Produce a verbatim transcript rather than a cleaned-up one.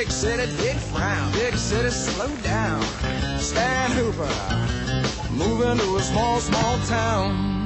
Big city, big frown. Big city, slow down. Stan Hooper, moving to a small, small town.